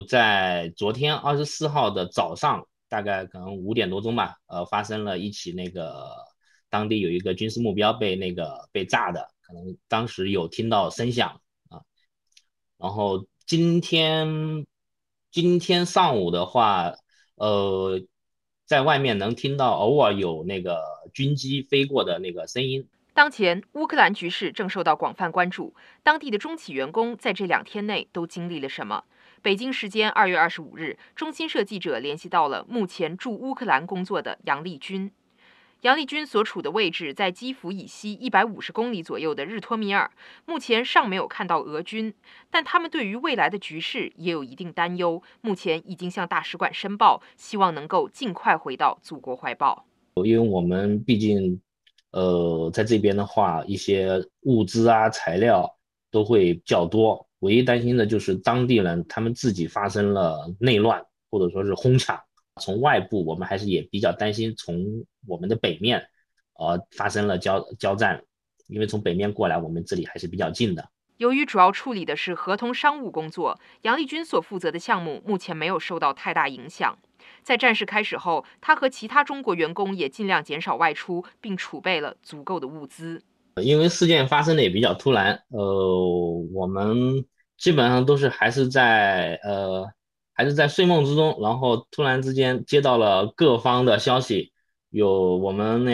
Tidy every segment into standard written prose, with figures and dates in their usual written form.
在昨天24号的早上，大概可能5点多钟吧，发生了一起当地有一个军事目标被炸的，可能当时有听到声响啊。然后今天上午的话，呃，在外面能听到偶尔有那个军机飞过的那个声音。 当前，乌克兰局势正受到广泛关注。当地的中企员工在这2天内都经历了什么？北京时间2月25日，中新社记者联系到了目前驻乌克兰工作的杨丽君。杨丽君所处的位置在基辅以西150公里左右的日托米尔，目前尚没有看到俄军，但他们对于未来的局势也有一定担忧。目前已经向大使馆申报，希望能够尽快回到祖国怀抱。 因为我们毕竟，在这边的话，一些物资啊、材料都会较多。唯一担心的就是当地人他们自己发生了内乱，或者说是哄抢。从外部，我们还是也比较担心从我们的北面，发生了交战，因为从北面过来，我们这里还是比较近的。 由于主要处理的是合同商务工作，杨丽君所负责的项目目前没有受到太大影响。在战事开始后，他和其他中国员工也尽量减少外出，并储备了足够的物资。 因为事件发生的也比较突然，我们基本上都是还是在睡梦之中，然后突然之间接到了各方的消息，有我们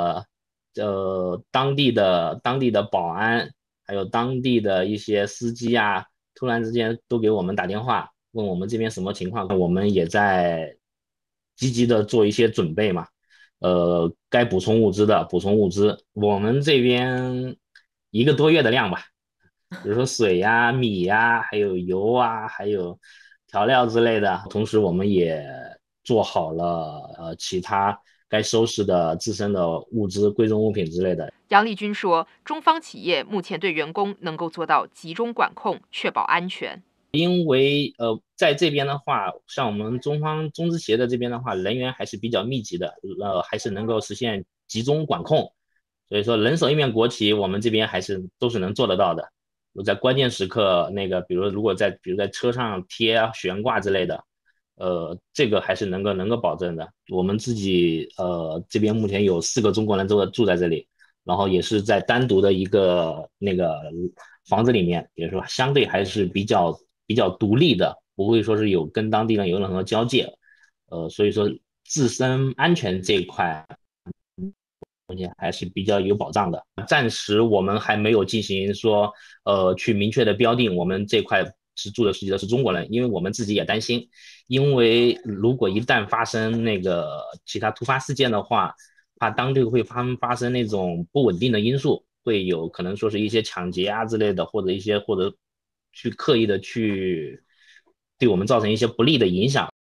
当地的保安，还有当地的一些司机啊，突然之间都给我们打电话，问我们这边什么情况，我们也在积极的做一些准备嘛。该补充物资的补充物资，我们这边1个多月的量吧，比如说水呀、米呀，还有油啊，还有调料之类的。同时，我们也做好了其他该收拾的自身的物资、贵重物品之类的。 杨丽君说，中方企业目前对员工能够做到集中管控，确保安全。 因为在这边的话，像我们中方中资企业的这边的话，人员还是比较密集的，还是能够实现集中管控。所以说，人手一面国旗，我们这边都是能做得到的。在关键时刻，比如在车上贴啊悬挂之类的，这个还是能够保证的。我们自己这边目前有4个中国人都住在这里，然后也是在单独的一个房子里面，也是说相对还是比较独立的，不会说是跟当地人有任何交界。所以说自身安全这一块还是比较有保障的。暂时我们还没有进行说去明确的标定我们这块住的实际的是中国人，因为我们自己也担心，因为如果一旦发生其他突发事件的话，怕当地会发生那种不稳定的因素，会有可能说是一些抢劫啊之类的，或者去刻意的去对我们造成一些不利的影响。